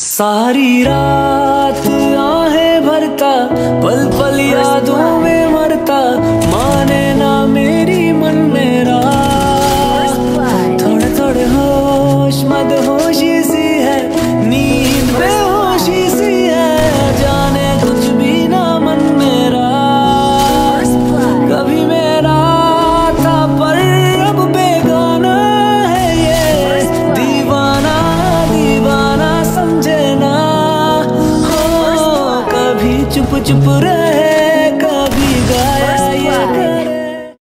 सारी रात आहें भरता, पल पल यादों में मरता, माने ना मेरी मन मेरा। थोड़े थोड़े होश मदहोशी सी है, नींद बेहोशी सी है, जाने कुछ भी ना मन मेरा। कभी मेरा था पर अब बेगाना है ये, दीवाना दीवाना समझे ना। हो कभी चुप चुप रह